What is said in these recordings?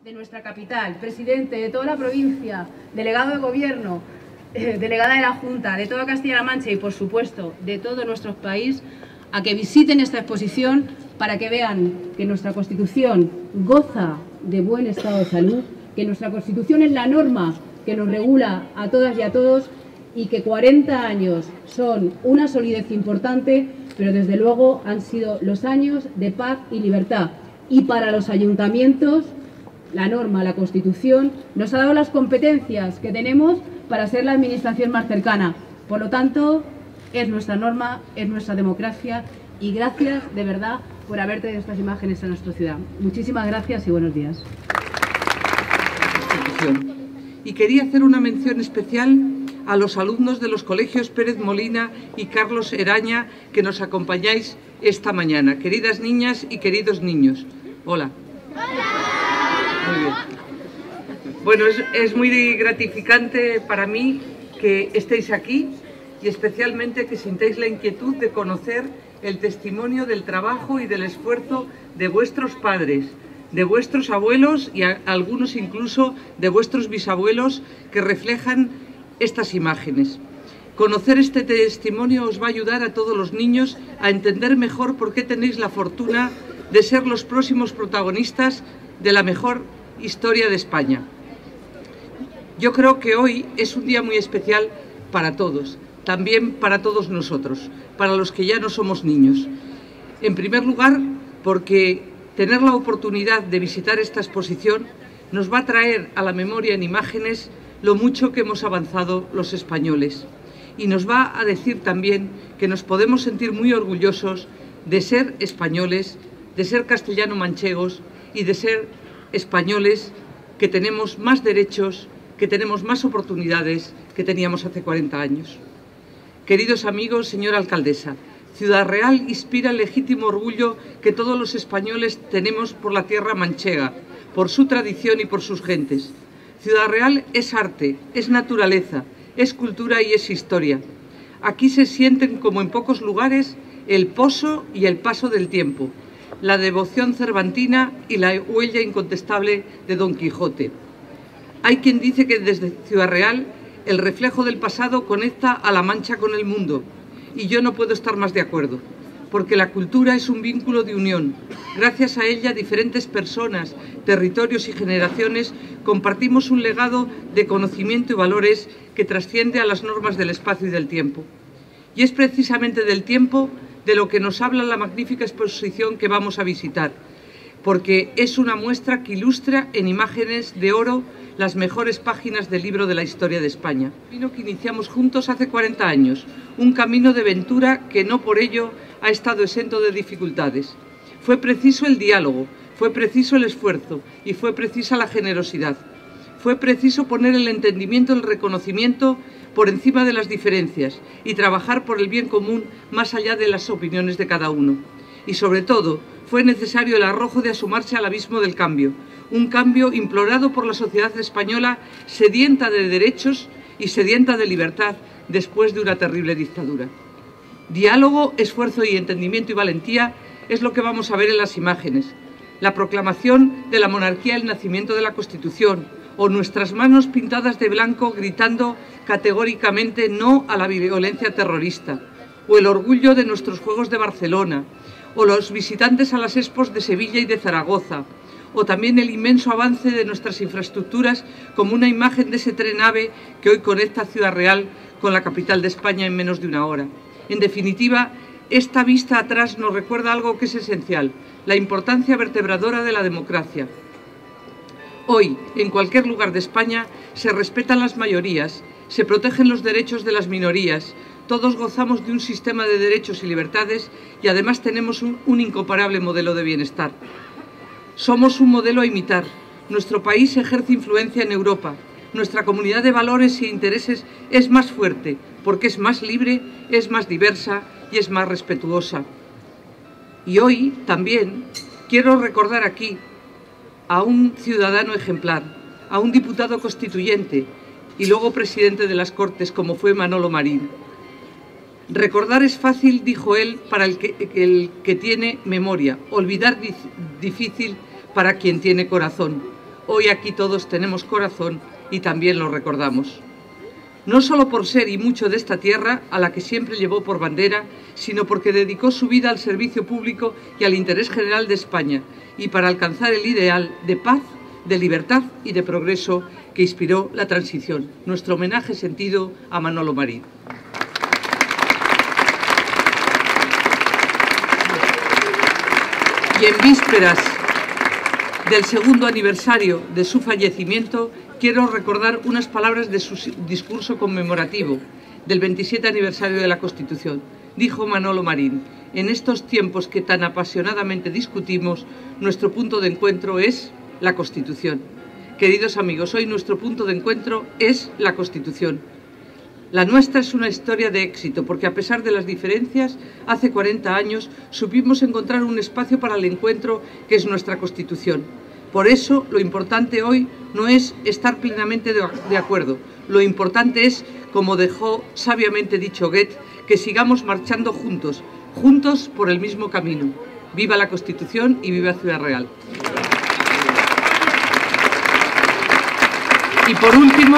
de nuestra capital, presidente de toda la provincia, delegado de gobierno, delegada de la Junta, de toda Castilla-La Mancha y, por supuesto, de todo nuestro país, a que visiten esta exposición para que vean que nuestra Constitución goza de buen estado de salud, que nuestra Constitución es la norma que nos regula a todas y a todos y que 40 años son una solidez importante, pero desde luego han sido los años de paz y libertad. Y para los ayuntamientos, la norma, la Constitución, nos ha dado las competencias que tenemos para ser la administración más cercana. Por lo tanto, es nuestra norma, es nuestra democracia y gracias de verdad por haber traído estas imágenes a nuestra ciudad. Muchísimas gracias y buenos días. Y quería hacer una mención especial a los alumnos de los colegios Pérez Molina y Carlos Eraña que nos acompañáis esta mañana. Queridas niñas y queridos niños. Hola. Muy bien. Bueno, es muy gratificante para mí que estéis aquí y especialmente que sintáis la inquietud de conocer el testimonio del trabajo y del esfuerzo de vuestros padres, de vuestros abuelos y algunos incluso de vuestros bisabuelos que reflejan estas imágenes. Conocer este testimonio os va a ayudar a todos los niños a entender mejor por qué tenéis la fortuna de ser los próximos protagonistas de la mejor historia de España. Yo creo que hoy es un día muy especial para todos, también para todos nosotros, para los que ya no somos niños. En primer lugar, porque tener la oportunidad de visitar esta exposición nos va a traer a la memoria en imágenes lo mucho que hemos avanzado los españoles. Y nos va a decir también que nos podemos sentir muy orgullosos de ser españoles, de ser castellano-manchegos y de ser españoles que tenemos más derechos, que tenemos más oportunidades que teníamos hace 40 años. Queridos amigos, señora alcaldesa, Ciudad Real inspira el legítimo orgullo que todos los españoles tenemos por la tierra manchega, por su tradición y por sus gentes. Ciudad Real es arte, es naturaleza, es cultura y es historia. Aquí se sienten, como en pocos lugares, el pozo y el paso del tiempo, la devoción cervantina y la huella incontestable de Don Quijote. Hay quien dice que desde Ciudad Real el reflejo del pasado conecta a La Mancha con el mundo, y yo no puedo estar más de acuerdo, porque la cultura es un vínculo de unión. Gracias a ella, diferentes personas, territorios y generaciones compartimos un legado de conocimiento y valores que trasciende a las normas del espacio y del tiempo. Y es precisamente del tiempo de lo que nos habla la magnífica exposición que vamos a visitar, porque es una muestra que ilustra en imágenes de oro las mejores páginas del libro de la historia de España. Un camino que iniciamos juntos hace 40 años, un camino de ventura que no por ello ha estado exento de dificultades. Fue preciso el diálogo, fue preciso el esfuerzo y fue precisa la generosidad. Fue preciso poner el entendimiento, el reconocimiento por encima de las diferencias y trabajar por el bien común más allá de las opiniones de cada uno. Y sobre todo, fue necesario el arrojo de asomarse al abismo del cambio, un cambio implorado por la sociedad española sedienta de derechos y sedienta de libertad después de una terrible dictadura. Diálogo, esfuerzo y entendimiento y valentía es lo que vamos a ver en las imágenes. La proclamación de la monarquía, el nacimiento de la Constitución, o nuestras manos pintadas de blanco gritando categóricamente no a la violencia terrorista, o el orgullo de nuestros Juegos de Barcelona, o los visitantes a las expos de Sevilla y de Zaragoza, o también el inmenso avance de nuestras infraestructuras como una imagen de ese tren AVE que hoy conecta Ciudad Real con la capital de España en menos de una hora. En definitiva, esta vista atrás nos recuerda algo que es esencial, la importancia vertebradora de la democracia. Hoy, en cualquier lugar de España, se respetan las mayorías, se protegen los derechos de las minorías, todos gozamos de un sistema de derechos y libertades y además tenemos un incomparable modelo de bienestar. Somos un modelo a imitar. Nuestro país ejerce influencia en Europa. Nuestra comunidad de valores e intereses es más fuerte porque es más libre, es más diversa y es más respetuosa. Y hoy también quiero recordar aquí a un ciudadano ejemplar, a un diputado constituyente y luego presidente de las Cortes como fue Manolo Marín. Recordar es fácil, dijo él, para el que tiene memoria. Olvidar difícil para quien tiene corazón. Hoy aquí todos tenemos corazón y también lo recordamos. No solo por ser y mucho de esta tierra, a la que siempre llevó por bandera, sino porque dedicó su vida al servicio público y al interés general de España, y para alcanzar el ideal de paz, de libertad y de progreso que inspiró la transición. Nuestro homenaje sentido a Manolo Marín. Y en vísperas del segundo aniversario de su fallecimiento, quiero recordar unas palabras de su discurso conmemorativo del 27 aniversario de la Constitución. Dijo Manolo Marín: en estos tiempos que tan apasionadamente discutimos, nuestro punto de encuentro es la Constitución. Queridos amigos, hoy nuestro punto de encuentro es la Constitución. La nuestra es una historia de éxito, porque a pesar de las diferencias, hace 40 años supimos encontrar un espacio para el encuentro que es nuestra Constitución. Por eso, lo importante hoy no es estar plenamente de acuerdo. Lo importante es, como dejó sabiamente dicho Goethe, que sigamos marchando juntos, juntos por el mismo camino. ¡Viva la Constitución y viva Ciudad Real! Y por último,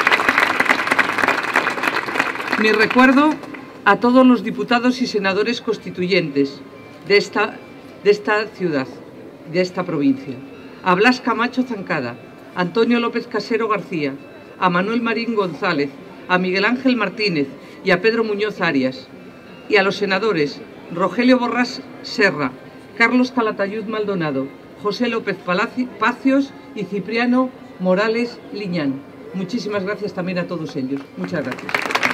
mi recuerdo a todos los diputados y senadores constituyentes de esta ciudad, de esta provincia. A Blas Camacho Zancada, a Antonio López Casero García, a Manuel Marín González, a Miguel Ángel Martínez y a Pedro Muñoz Arias. Y a los senadores Rogelio Borrás Serra, Carlos Calatayud Maldonado, José López Palacios y Cipriano Morales Liñán. Muchísimas gracias también a todos ellos. Muchas gracias.